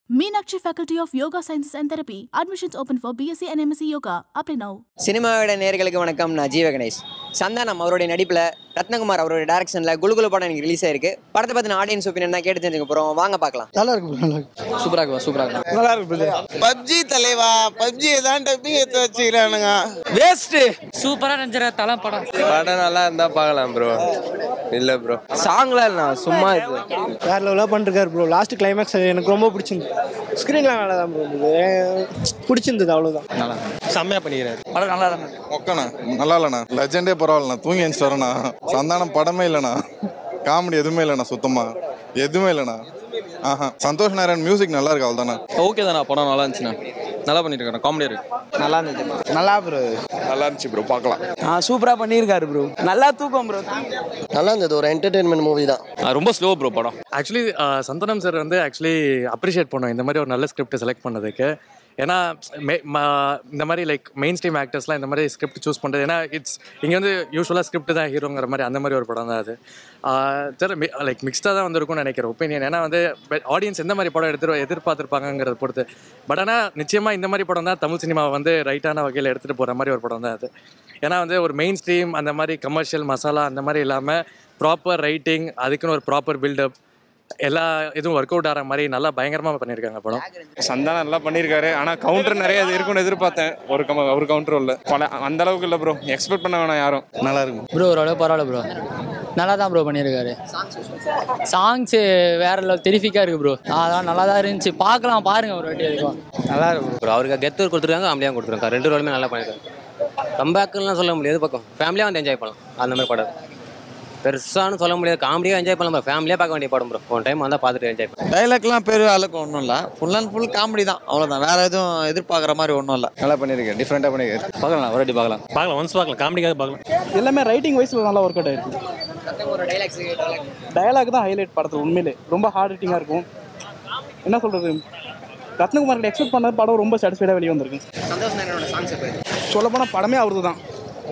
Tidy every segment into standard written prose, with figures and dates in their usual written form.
Meenakshi Faculty of Yoga Sciences and Therapy. Admissions open for BSc and MSc Yoga. Apply now. சினிமாவோட நேயர்களுக்கு வணக்கம். நான் ஜீவ கணேஷ். சந்தானம் அவருடைய நடிப்பில் ரத்ன குமார் அவருடைய டைரக்ஷனில் குலு குலு படம் எனக்கு ரிலீஸ் ஆயிருக்கு. படத்தை பற்றின ஆடியன்ஸ் ஒப்பீனியன் தான் கேட்டு தெரிஞ்சுக்க போகிறோம். வாங்க பார்க்கலாம். நல்லா இருக்கு, நல்லா இருக்கு, சூப்பராக இருக்கு, சூப்பராக இருக்கு, நல்லா இருக்கு. பப்ஜி தலைவா, பப்ஜி தான் டப்பிங் எடுத்து வச்சுக்கிறானுங்க. வேஸ்ட். சூப்பரா இருந்துச்சு தலை படம். படம் நல்லா இருந்தா பார்க்கலாம் ப்ரோ. இல்ல ப்ரோ, சாங்லாம் இல்ல, சும்மா இது வேற லெவலா பண்ணிருக்காரு ப்ரோ. லாஸ்ட் கிளைமேக்ஸ் எனக்கு ரொம்ப பிடிச்சிருந்தது. ஸ்கிரீன்ல நல்லா தான் ப்ரோ பிடிச்சிருந்தது, அவ்வளவுதான். நல்லா செம்மையா பண்ணிக்கிறாரு. படம் நல்லா தான். ஒக்கண்ணா நல்லா இல்லண்ணா, லெஜெண்டே பரவாயில்லண்ணா, தூங்கி எழுந்துச்சு வரண்ணா. சந்தானம் படமே இல்லைண்ணா, காமெடி எதுவுமே இல்லைண்ணா, சுத்தமா எதுவுமே இல்லைண்ணா. சந்தோஷ் நாராயண் மியூசிக் நல்லா இருக்கு, அவ்வளோதாண்ணா. ஓகே தானே, படம் நல்லா இருந்துச்சுண்ணா, நல்லா பண்ணிருக்காரு, காமெடியா இருக்கு, நல்லா இருந்துச்சு. நல்லா ப்ரோ, நல்லா இருந்துச்சு ப்ரோ, பார்க்கலாம். சூப்பரா பண்ணியிருக்காரு ப்ரோ. நல்லா தூக்கம் ப்ரோ, நல்லா இருந்தது. ஒரு என்டர்டெயின்மெண்ட் மூவி தான். ரொம்ப ஸ்லோ ப்ரோ படம். ஆக்சுவலி சந்தனம் சார் வந்து அப்ரிஷியேட் பண்ணோம் இந்த மாதிரி ஒரு நல்ல ஸ்கிரிப்ட் செலக்ட் பண்ணதுக்கு. ஏன்னா இந்த மாதிரி லைக் மெயின் ஸ்ட்ரீம் ஆக்டர்ஸ்லாம் இந்த மாதிரி ஸ்கிரிப்ட் சூஸ் பண்ணுறது, ஏன்னா இங்கே வந்து யூஸ்வலாக ஸ்கிரிப்ட் தான் ஹீரோங்கிற மாதிரி அந்த மாதிரி ஒரு படம் தான் அது. லைக் மிக்ஸ்டாக தான் வந்திருக்கும்னு நினைக்கிற ஒப்பீனியன். ஏன்னா வந்து ஆடியன்ஸ் எந்த மாதிரி படம் எதிர்பார்த்துருப்பாங்கிறத பொறுத்து. பட் ஆனால் நிச்சயமாக இந்த மாதிரி படம் தான் தமிழ் சினிமாவை வந்து ரைட்டான வகையில் எடுத்துகிட்டு போகிற மாதிரி ஒரு படம் தான் அது. ஏன்னா வந்து ஒரு மெயின் ஸ்ட்ரீம் அந்த மாதிரி கமர்ஷியல் மசாலா அந்த மாதிரி இல்லாமல் ப்ராப்பர் ரைட்டிங், அதுக்குன்னு ஒரு ப்ராப்பர் பில்டப், எல்லா இதுவும் ஒர்க் அவுட் ஆகிற மாதிரி நல்லா பயங்கரமாக பண்ணியிருக்காங்க படம். சந்தானம் நல்லா பண்ணியிருக்காரு. ஆனால் கவுண்டர் நிறைய இது இருக்குன்னு எதிர்பார்த்தேன். ஒரு கவுண்டர் இல்லை, அந்த அளவுக்கு இல்லை ப்ரோ, எக்ஸ்பெக்ட் பண்ண வேணாம் யாரும். நல்லா இருக்கும் ப்ரோ, ஓரளவு பரவாயில்ல ப்ரோ, நல்லா தான் ப்ரோ பண்ணியிருக்காரு. சாங்ஸ் வேற லெவல் தெரிஃபிக்காக இருக்கு ப்ரோ. அதான் நல்லா தான் இருந்துச்சு, பார்க்கலாம், பாருங்க ஒரு வாட்டி. அதுக்கும் நல்லா இருக்கும் ப்ரோ. அவருக்கு கெத்தர் கொடுத்துருக்காங்க, அமைதியாக கொடுத்துருக்காங்க. ரெண்டு ரோலுமே நல்லா பண்ணியிருக்காங்க. கம்பேக்குலாம் சொல்ல முடியாது, பக்கம் ஃபேமிலியாக வந்து என்ஜாய் பண்ணலாம். அந்த மாதிரி படம் பெருசானு சொல்ல முடியாது, காமெடியாக என்ஜாய் பண்ணலாம். ஃபேமிலியாக பார்க்க வேண்டிய படம் ப்ரோ. ஒன் டைம் வந்தால் பார்த்துட்டு என்ஜாய் பண்ணலாம். டைலாக்லாம் பேர் அளவுக்கு ஒன்றும் இல்லை, ஃபுல் அண்ட் ஃபுல் காமெடி தான், அவ்வளோதான். வேற எதுவும் எதிர்பார்க்குற மாதிரி ஒன்றும் இல்லை. நல்லா பண்ணியிருக்கேன், டிஃப்ரெண்ட்டாக பண்ணியிருக்காரு. பார்க்கலாம், ஒரு வாட்டி பார்க்கலாம், ஒன்ஸ் பார்க்கலாம், காமெடிக்காக பார்க்கலாம். எல்லாமே ரைட்டிங் வைஸ்ல நல்லா ஒர்க் அவுட் ஆயிருக்கு. டயலாக் தான் ஹைலைட் படத்தில். உண்மையிலே ரொம்ப ஹார்ட் ஹிட்டிங்காக இருக்கும். என்ன சொல்றது, ரத்னகுமார் எக்ஸ்பெக்ட் பண்ண படம் ரொம்ப சாட்டிஸ்ஃபைடாக வெளியே வந்திருக்கு. சொல்லப்போனால் படமே அவரது தான்.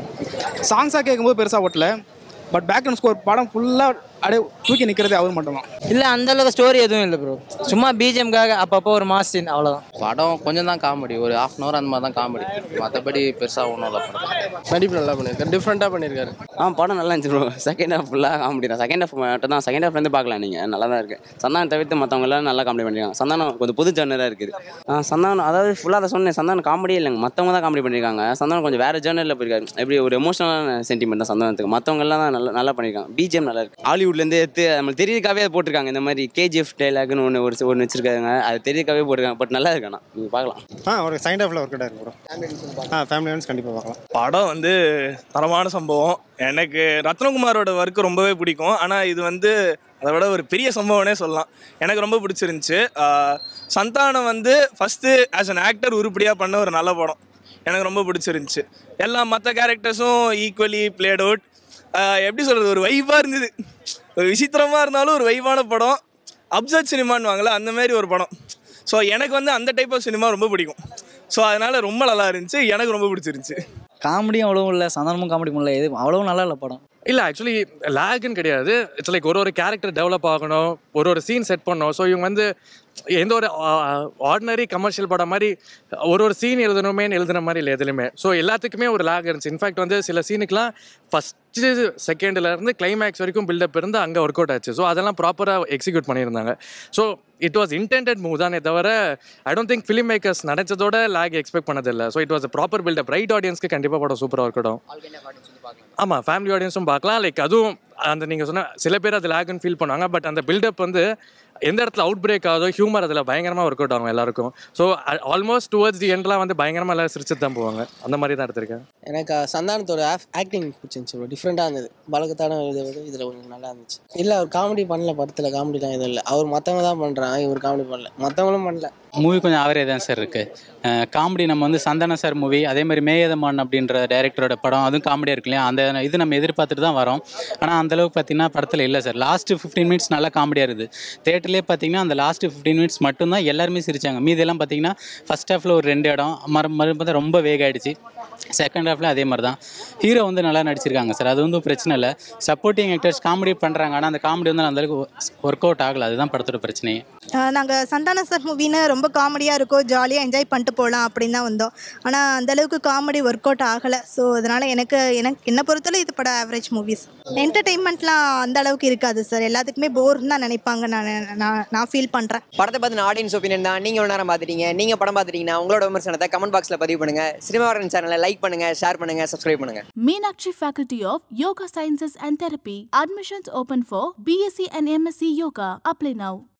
சாங்ஸாக கேட்கும்போது பெருசாக ஓட்டல, பட் பேக்ரவுண்ட் ஸ்கோர் படம் ஃபுல்லாக அப்படியே தூக்கி நிற்கிறதே அவர் மட்டும் தான். இல்லை அந்த அளவுக்கு ஸ்டோரி எதுவும் இல்லை ப்ரோ, சும்மா பிஜிஎம்காக அப்பப்போ ஒரு மாஸ் சீன், அவ்வளோதான். படம் கொஞ்சம் தான் காமெடி, ஒரு ½ hour அந்த மாதிரி தான் காமெடி, மற்றபடி பெருசாக ஒன்றும் இல்லை. படம் நடிப்பு நல்லா பண்ணியிருக்காரு, டிஃப்ரெண்ட்டாக பண்ணியிருக்காரு. படம் நல்லா இருந்துச்சு ப்ரோ. செகண்ட் ஹாஃப் ஃபுல்லாக காமெடி தான். செகண்ட் ஹாஃப் மட்டும் தான், செகண்ட் ஹாஃப்லேருந்து பார்க்கலாம் நீங்கள், நல்லா தான் இருக்குது. சந்தானம் தவிர்த்து மற்றவங்க எல்லாம் நல்லா காமெடி பண்ணியிருக்காங்க. சந்தானம் கொஞ்சம் புது ஜேர்னராக இருக்குது. சந்தானம் அதாவது ஃபுல்லாக அதை சொன்னேன், சந்தானம் காமெடியே இல்லைங்க, மற்றவங்க தான் காமெடி பண்ணியிருக்காங்க. சந்தானம் கொஞ்சம் வேறு ஜேர்னரில் போயிருக்காரு. எப்படி ஒரு எமோஷனலான சென்டிமெண்ட் தான் சந்தானத்துக்கு. மற்றவங்க எல்லாம் தான் நல்லா பண்ணியிருக்காங்க. பிஜிஎம் நல்லா இருக்குது. ஹாலிவுட்லேருந்து எடுத்து நம்மளுக்கு தெரியறதுக்காகவே அதை போட்டிருக்காங்க. இந்த மாதிரி கேஜிஎஃப் டைலாக்னு ஒன்று வச்சிருக்காங்க, அது தெரியறதுக்காகவே போட்டிருக்காங்க. பட் நல்லா இருக்காண்ணா, நீங்கள் பார்க்கலாம். ஒரு செகண்ட் ஹாஃபில் ஒர்க் அவுட் ஆயிருக்கு ப்ரோ. ஃபேமிலி ஃப்ரெண்ட்ஸ் கண்டிப்பாக பார்க்கலாம். படம் வந்து தரமான சம்பவம். எனக்கு ரத்னகுமாரோட ஒர்க்கு ரொம்பவே பிடிக்கும். ஆனால் இது வந்து அதை விட ஒரு பெரிய சம்பவம்னே சொல்லலாம். எனக்கு ரொம்ப பிடிச்சிருந்துச்சு. சந்தானம் வந்து ஃபஸ்ட்டு ஆஸ் அன் ஆக்டர் உருப்படியாக பண்ண ஒரு நல்ல படம். எனக்கு ரொம்ப பிடிச்சிருந்துச்சு. எல்லா மற்ற கேரக்டர்ஸும் ஈக்குவலி பிளேட் அவுட். எப்படி சொல்கிறது, ஒரு வைபாக இருந்தது. ஒரு விசித்திரமாக இருந்தாலும் ஒரு வைபான படம். அப்சர்ட் சினிமான்னு வாங்கல, அந்த மாதிரி ஒரு படம். ஸோ எனக்கு வந்து அந்த டைப் ஆஃப் சினிமா ரொம்ப பிடிக்கும். ஸோ அதனால் ரொம்ப நல்லா இருந்துச்சு, எனக்கு ரொம்ப பிடிச்சிருந்துச்சு. காமெடியும் அவ்வளவும் இல்லை, சந்தானமும் காமெடி பண்ணல, எது அவ்வளவும் நல்லா இல்லை படம். இல்லை ஆக்சுவலி லேக்குன்னு கிடையாது. இட்ஸ் லைக் ஒரு கேரக்டர் டெவலப் ஆகணும், ஒரு சீன் செட் பண்ணணும். ஸோ இவங்க வந்து எந்த ஒரு ஆர்டினரி கமர்ஷியல் படம் மாதிரி ஒரு சீன் எழுதுன மாதிரி இல்லை எதுலையுமே. ஸோ எல்லாத்துக்குமே ஒரு லேக் இருந்துச்சு. இன்ஃபேக்ட் வந்து சில சீனுக்குலாம் ஃபஸ்ட்டு செகண்ட்லேருந்து கிளைமேக்ஸ் வரைக்கும் பில்டப் இருந்து அங்கே ஒர்க் அவுட் ஆச்சு. ஸோ அதெல்லாம் ப்ராப்பராக எக்ஸிக்யூட் பண்ணியிருந்தாங்க. So it was intended move தானே தவிர I don't think film makers நினச்சதோட லேக் எக்ஸ்பெக்ட் பண்ணதில்லை. So it was proper build up. Right ஆடியன்ஸ்க்கு கண்டிப்பாக படம் சூப்பராக இருக்கட்டும். ஆமாம், ஃபேமிலி ஆடியன்ஸும் பார்க்கலாம். லைக் அதுவும் அந்த நீங்கள் சொன்ன சில பேர் அது லேக்னு ஃபீல் பண்ணுவாங்க. பட் அந்த பில்டப் வந்து எந்த இடத்துல அவுட் பிரேக் ஆகுதோ ஹியூமர் அதில் பயங்கரமாக ஒர்க் அவுட் ஆகும் எல்லாருக்கும். ஸோ ஆல்மோஸ்ட் டுவர்ட்ஸ் தி எண்ட்லாம் வந்து பயங்கரமாக எல்லாம் சிரிச்சு தான் போவாங்க. அந்த மாதிரி தான் எடுத்திருக்கேன். எனக்கு சந்தானத்தோட ஆக்டிங் பிடிச்சிருந்துச்சு, டிஃப்ரெண்ட்டாக இருந்தது. பழக்கத்தான இதை விட இதில் கொஞ்சம் நல்லா இருந்துச்சு. இல்லை அவர் காமெடி பண்ணல, படத்தில் காமெடிலாம் எதுவும் இல்லை. அவர் மற்றவங்க தான் பண்ணுறாங்க, இவர் காமெடி பண்ணல, மற்றவங்களும் பண்ணல. மூவி கொஞ்சம் ஆவரேஜ் தான் சார் இருக்குது. காமெடி நம்ம வந்து சந்தானம் சார் மூவி, அதே மாதிரி மேயதமான் அப்படின்ற டைரக்டரோட படம், அதுவும் காமெடியாக இருக்கு இல்லையா, அந்த இது நம்ம எதிர்பார்த்துட்டு தான் வரோம். ஆனால் அந்தளவுக்கு பார்த்தீங்கன்னா படத்தில் இல்லை சார். லாஸ்ட்டு 15 minutes நல்லா காமெடியாக இருக்குது. தேட்டர் தேட்டர்லேயே பார்த்தீங்கன்னா அந்த லாஸ்ட் 15 மினிட்ஸ் மட்டும்தான் எல்லாருமே சிரிச்சாங்க. மீதெல்லாம் பார்த்தீங்கன்னா ஃபர்ஸ்ட் ஹாஃபில் ஒரு 2 இடம் மறுபடியும் பார்த்தா ரொம்ப வேக ஆயிடுச்சு. செகண்ட் ஹாஃபில் அதே மாதிரி தான். ஹீரோ வந்து நல்லா நடிச்சிருக்காங்க சார், அது வந்து பிரச்சனை இல்லை. சப்போர்ட்டிங் ஆக்டர்ஸ் காமெடி பண்ணுறாங்க, ஆனால் அந்த காமெடி வந்து அந்தளவுக்கு ஒர்க் அவுட் ஆகலை. அதுதான் படத்தோட பிரச்சனையே. நாங்கள் சந்தான சார் மூவின்னு ரொம்ப காமெடியாக இருக்கும், ஜாலியாக என்ஜாய் பண்ணிட்டு போகலாம் அப்படின்னு தான் வந்தோம். ஆனால் அந்தளவுக்கு காமெடி ஒர்க் அவுட் ஆகலை. ஸோ அதனால் என்னை பொறுத்தவரை இது படம் ஆவரேஜ் மூவிஸ். என்டர்டெயின்மெண்ட்லாம் அந்த அளவுக்கு இருக்காது சார், எல்லாத்துக்குமே போர்னு தான் நினைப்பாங்க. நான் ஃபீல் பண்ணுறேன். படத்தை பார்த்து ஆடியன்ஸ் ஒப்பீனியன் தான். நீங்கள் எவ்வளோ நேரம் பார்த்துட்டீங்க, நீங்கள் படம் பார்த்துட்டீங்கன்னா உங்களோட விமர்சனத்தை கமெண்ட் பாக்ஸில் பதிவு பண்ணுங்கள். சினிமாவரன் சேனலை லைக் பண்ணுங்கள், ஷேர் பண்ணுங்கள், சப்ஸ்கிரைப் பண்ணுங்கள். Meenakshi Faculty of Yoga Sciences and Therapy. Admissions open for BSc and MSc Yoga. Apply now.